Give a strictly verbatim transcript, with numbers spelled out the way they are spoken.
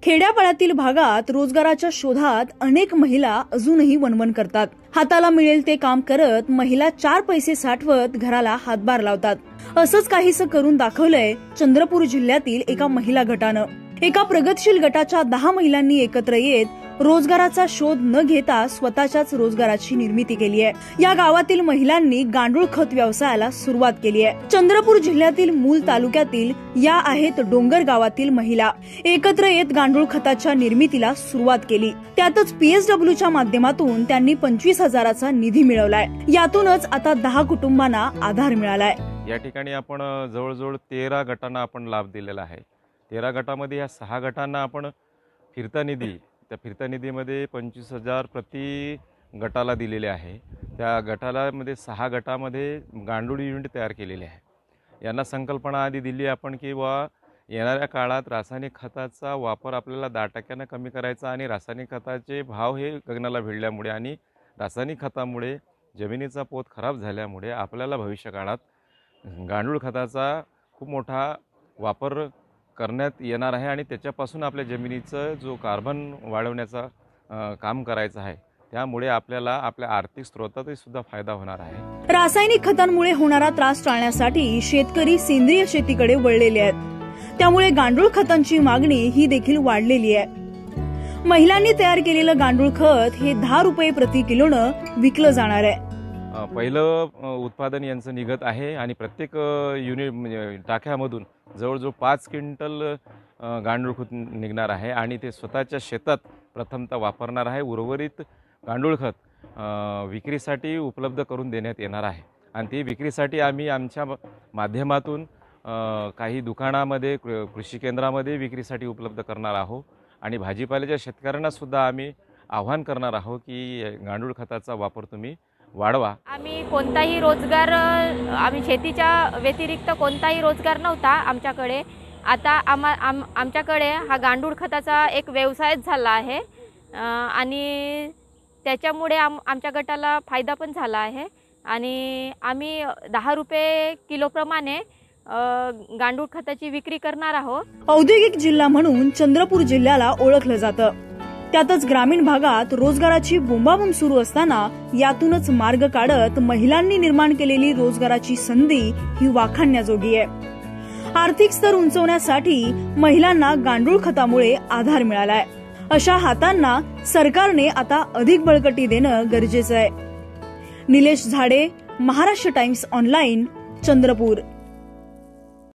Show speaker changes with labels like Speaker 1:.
Speaker 1: खेड्यापाड्यातील भागात रोजगाराच्या शोधात अनेक महिला अजूनही वणवण करतात। हाताला मिळेल ते काम करत महिला चार पैसे साठवत घराला हातभार लावतात। असंच काहीसं करून दाखवलंय चंद्रपूर जिल्ह्यातील एका महिला गटानं। एका प्रगतशील गटाच्या दहा महिलांनी एकत्र येत रोजगाराचा शोध न घेता स्वतःच्याच रोजगाराची निर्मिती केली आहे। या गावातील महिलांनी गांडूळ खत व्यवसायाला सुरुवात केली आहे। चंद्रपूर जिल्ह्यातील मूल तालुक्यातील या आहेत डोंगर गावातील महिला। एकत्र येत गांडूळ खताच्या निर्मितीला सुरुवात केली। त्यातच पीएसडब्ल्यूच्या माध्यमातून त्यांनी पंचवीस हजाराचा निधी मिळवलाय। यातूनच आता दहा कुटुंबांना आधार मिळालाय।
Speaker 2: या ठिकाणी आपण जवळजवळ तेरा गटांना आपण लाभ दिलेला आहे। तेरा गटामध्ये या सहा गटांना आपण फिरता निधी, त्या फिरता निधीमध्ये पंचवीस हजार प्रति गटाला दिलेले आहे। त्या गटाला मध्ये सहा गटामध्ये गांडूळ युनिट तयार केलेले आहे। यांना संकल्पना आधी दिली आपण की वा येणाऱ्या काळात रासायनिक खताचा वापर आपल्याला दहा टक्क्याने कमी करायचा आणि रासायनिक खताचे भाव हे गगनाला भिडल्यामुळे आणि रासायनिक खतामुळे जमिनीचा पोत खराब झाल्यामुळे आपल्याला भविष्य काळात गांडूळ खताचा खूप मोठा वापर करण्यात येणार आहे आणि त्याच्यापासून आपल्या जमिनीचं जो कार्बन वाढवण्याचा काम करायचं आहे। त्यामुळे आपल्याला आपल्या आर्थिक स्रोतातही सुद्धा फायदा होणार आहे।
Speaker 1: रासायनिक खतांमुळे होणारा त्रास टाळण्यासाठी शेतकरी सेंद्रिय शेतीकडे वळलेले आहेत। त्यामुळे गांडूळ खतांची मागणी ही देखील वाढलेली आहे। महिलांनी तयार केलेलं गांडूळ खत हे दहा रुपये प्रति किलोनं विकलं जाणार आहे।
Speaker 2: पहिलं उत्पादन यांचं निघत आहे आणि प्रत्येक युनिट टाक्यामधून जवळजवळ पाच क्विंटल गांडूळ खत निघणार आहे आणि ते स्वतःच्या शेतात प्रथमतः वापरणार आहे। उर्वरित गांडूळ खत विक्रीसाठी उपलब्ध करून देण्यात येणार आहे आणि ते विक्रीसाठी आम्ही आमच्या माध्यमातून काही दुकानामध्ये कृषी केंद्रामध्ये विक्रीसाठी उपलब्ध करणार आहोत आणि भाजीपाल्याच्या शेतकऱ्यांना सुद्धा आम्ही आवाहन करणार आहोत की गांडूळ खताचा वापर तुम्ही वाढवा।
Speaker 3: आम्ही कोणताही रोजगार आम्ही शेतीच्या व्यतिरिक्त कोणताही रोजगार नव्हता आमच्याकडे। आता आम आमच्याकडे हा गांडूळ खताचा एक व्यवसायच झाला आहे आणि त्याच्यामुळे आम आमच्या गटाला फायदा पण झाला आहे आणि आम्ही दहा रुपये किलोप्रमाणे गांडूळ खताची विक्री करणार आहोत।
Speaker 1: औद्योगिक जिल्हा म्हणून चंद्रपूर जिल्ह्याला ओळखलं जातं। त्यातच ग्रामीण भागात रोजगाराची बोंबाबोंब सुरू असताना यातूनच मार्ग काढत महिलांनी निर्माण केलेली रोजगाराची संधी ही वाखाणण्याजोगी आहे। आर्थिक स्तर उंचवण्यासाठी महिलांना गांडूळ खतामुळे आधार मिळालाय। अशा हातांना सरकारने आता अधिक बळकटी देणं गरजेचं आहे। निलेश झाडे, महाराष्ट्र टाइम्स ऑनलाईन, चंद्रपूर।